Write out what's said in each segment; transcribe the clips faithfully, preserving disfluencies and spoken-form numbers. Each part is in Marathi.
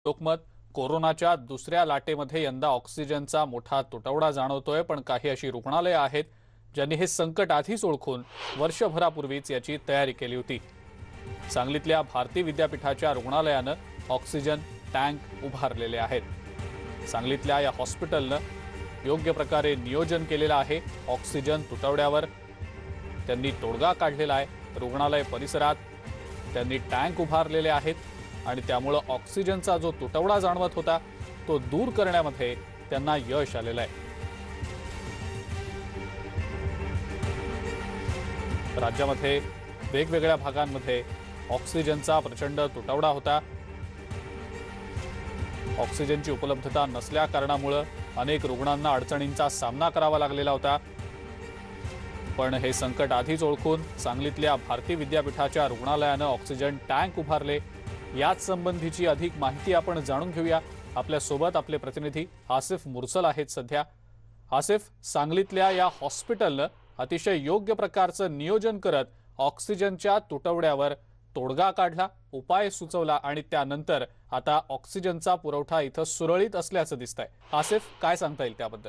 लोकमत कोरोनाच्या दुसऱ्या लाटेमध्ये यंदा ऑक्सिजनचा मोठा तुटवडा जाणवतोय, पण काही अशी रुग्णालये आहेत ज्यांनी हे संकट आधीच ओळखून वर्षभरापूर्वीच याची तयारी केली होती। सांगलीतल्या भारती विद्यापीठाच्या रुग्णालयानं ऑक्सिजन टँक उभारलेले आहेत। सांगलीतल्या या हॉस्पिटलनं योग्य प्रकारे नियोजन केलेलं आहे। ऑक्सिजन तुटवड्यावर त्यांनी तोडगा काढलेला आहे। रुग्णालय परिसरात त्यांनी टँक उभारलेले आहेत आणि त्यामुळे ऑक्सिजनचा जो तुटवडा जाणवत होता तो दूर करण्यामध्ये त्यांना यश आलेलं आहे। राज्यामध्ये वेगवेगळ्या भागांमध्ये ऑक्सिजनचा प्रचंड तुटवडा होता। ऑक्सिजनची उपलब्धता नसल्या कारणामुळे अनेक रुग्णांना अडचणींचा सामना करावा लागलेला होता। पण हे संकट आधीच ओळखून सांगलीतल्या भारती विद्यापीठाच्या रुग्णालयानं ऑक्सिजन टँक उभारले। याच संबंधीची अधिक माहिती आपण जाणून घेऊया। आपल्या सोबत आपले प्रतिनिधी आसिफ मुरसल आहेत सध्या। आसिफ, सांगलीतल्या या हॉस्पिटलनं अतिशय योग्य प्रकारचं नियोजन करत ऑक्सिजनच्या तुटवड्यावर तोडगा काढला, उपाय सुचवला आणि त्यानंतर आता ऑक्सिजनचा पुरवठा इथं सुरळीत असल्याचं दिसतंय। आसिफ, काय सांगता येईल त्याबद्दल?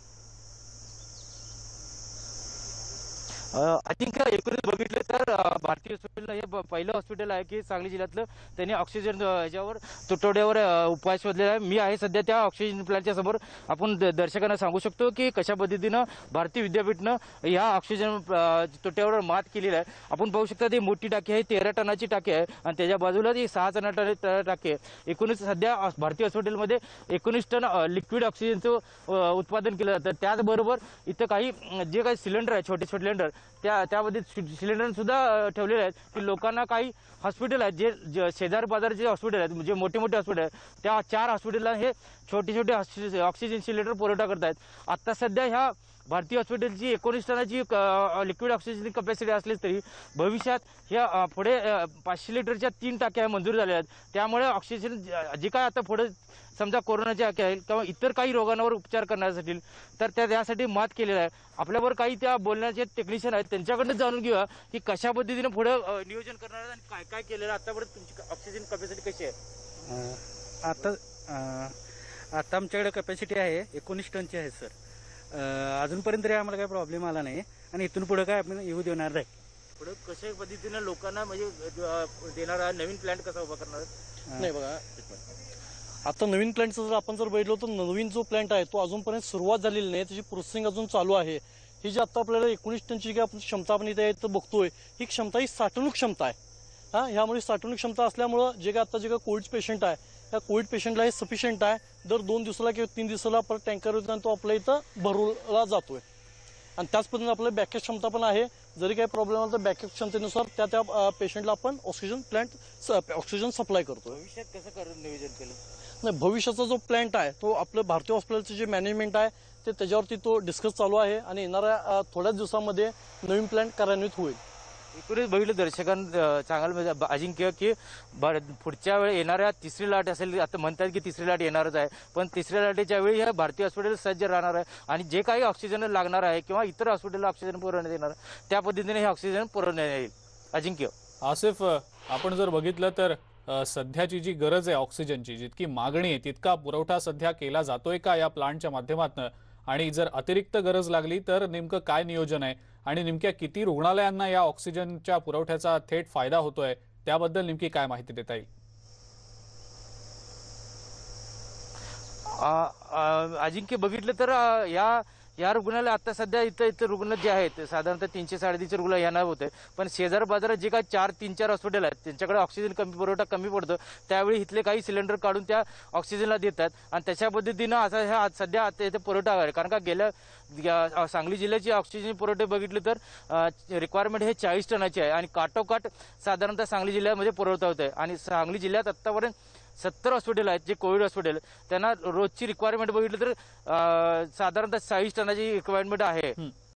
आय थिंक एकूणच बघितलं तर भारतीय हॉस्पिटल हे पहिलं हॉस्पिटल आहे की सांगली जिल्ह्यातलं त्यांनी ऑक्सिजन याच्यावर तुटवड्यावर उपाय शोधलेला आहे। मी आहे सध्या त्या ऑक्सिजन प्लांटच्या समोर। आपण दर्शकांना सांगू शकतो की कशा पद्धतीनं भारतीय विद्यापीठनं या ऑक्सिजन तुटवड्यावर मात केलेली आहे। आपण पाहू शकता ती मोठी टाकी आहे, तेरा टनाची टाकी आहे आणि त्याच्या बाजूला ती सहा टन टाकी आहे। एकूणच सध्या भारतीय हॉस्पिटलमध्ये एकोणीस टन लिक्विड ऑक्सिजनचं उत्पादन केलं जातं। त्याचबरोबर इथं काही जे काही सिलेंडर आहे, छोटे छोटे सिलेंडर त्या त्यामध्ये सिलेंडर सुद्धा ठेवलेले आहेत की लोकांना काही हॉस्पिटल आहेत जे शेजार बाजारचे हॉस्पिटल आहेत, म्हणजे मोठे मोठे हॉस्पिटल आहेत, त्या चार हॉस्पिटलला हे छोटे छोटे ऑक्सिजन सिलेंडर पुरवठा करत आहेत। आता सध्या ह्या भारतीय हॉस्पिटलची एकोणीस टनाची लिक्विड ऑक्सिजन कॅपॅसिटी असली तरी भविष्यात ह्या पुढे पाचशे लिटरच्या तीन टाक्या मंजूर झाल्या आहेत। त्यामुळे ऑक्सिजन जे काय आता पुढे समजा कोरोनाच्या किंवा इतर काही रोगांवर उपचार करण्यासाठी तर त्या त्यासाठी मात केलेला आहे। आपल्यावर काही त्या बोलण्याचे टेक्निशियन आहेत, त्यांच्याकडनं जाणून घेऊया की कशा पद्धतीने पुढे नियोजन करणार आणि काय काय केलेलं आतापर्यंत तुमची ऑक्सिजन कॅपॅसिटी कशी आहे? आता आता आमच्याकडे कॅपॅसिटी आहे एकोणीस टनची आहे सर। अजूनपर्यंत तरी आम्हाला काही प्रॉब्लेम आला नाही आणि इथून पुढे काय आपण येऊ देणार नाही। पुढे कशा पद्धतीने लोकांना म्हणजे देणार नवीन प्लांट कसा उभा करणार? नाही बघा, आता नवीन प्लांटचं जर आपण जर बघितलं तर नवीन जो प्लांट आहे तो अजूनपर्यंत सुरुवात झालेली नाही, त्याची प्रोसेसिंग अजून चालू आहे। ही जी आता आपल्याला एकोणीस टनची आपण क्षमता आपण इथे बघतोय ही क्षमता ही साठवणूक क्षमता आहे। हा ह्यामुळे साठवणूक क्षमता असल्यामुळं जे काय आता जे काय कोविड पेशंट आहे त्या कोविड पेशंटला हे सफिशियंट आहे। दर दोन दिवसाला किंवा तीन दिवसाला परत टँकर येतो आणि तो आपल्या इथं भरवला जातोय आणि त्याच पद्धतीने आपल्याला बॅकअप क्षमता पण आहे। जरी काही प्रॉब्लेम आला तर बॅकअप क्षमतेनुसार त्या त्या पेशंटला आपण ऑक्सिजन प्लांट ऑक्सिजन सप्लाय करतो। भविष्यात कसं करून नियोजन केलं? नाही, भविष्याचा जो प्लांट आहे तो आपलं भारतीय हॉस्पिटलचं जे मॅनेजमेंट आहे ते त्याच्यावरती तो डिस्कस चालू आहे आणि येणाऱ्या थोड्याच दिवसामध्ये नवीन प्लांट कार्यान्वित होईल। एकूणच बघितलं दर्शकांना चांगलं अजिंक्य की पुढच्या वेळी येणाऱ्या तिसरी लाट असेल, आता म्हणतात की तिसरी लाट येणारच आहे, पण तिसऱ्या लाटेच्या वेळी ह्या भारतीय हॉस्पिटल सज्ज राहणार आहे आणि जे काही ऑक्सिजन लागणार आहे किंवा इतर हॉस्पिटलला ऑक्सिजन पुरवण्यात येणार त्या पद्धतीने हे ऑक्सिजन पुरवण्यात येईल। अजिंक्य, आसिफ, आपण जर बघितलं तर सध्याची जी गरज आहे ऑक्सिजनची, जितकी मागणी आहे तितका पुरवठा सध्या केला जातोय का या प्लांटच्या माध्यमातून? आणि जर अतिरिक्त गरज लागली तर नेमकं काय नियोजन आहे आणि नेमक्या किती रुग्णालयांना या ऑक्सिजनच्या पुरवठ्याचा थेट फायदा होतोय त्याबद्दल नेमकी काय माहिती देता येईल? अजिंक्य, बघितलं तर या या रुग्णालय आता सध्या इथं इथं रुग्ण जे आहेत साधारणतः तीनशे साडेतीनशे रुग्ण येणार होते, पण शेजार बाजारात जे काही चार तीन चार हॉस्पिटल आहेत त्यांच्याकडे ऑक्सिजन कमी पुरवठा कमी पडतो, त्यावेळी इथले काही सिलेंडर काढून त्या ऑक्सिजनला देतात आणि त्याच्या पद्धतीनं असा ह्या सध्या आता इथे पुरवठा आहे। कारण का गेल्या सांगली जिल्ह्याची ऑक्सिजन पुरवठे बघितले तर रिक्वायरमेंट हे चाळीस टनाची आहे आणि काटोकाट साधारणतः सांगली जिल्ह्यामध्ये पुरवठा होत आहे आणि सांगली जिल्ह्यात आत्तापर्यंत सत्तर हॉस्पिटल आहेत जे कोविड हॉस्पिटल, त्यांना रोजची रिक्वायरमेंट बघितलं तर साधारणतः चाळीस टनाची रिक्वायरमेंट आहे।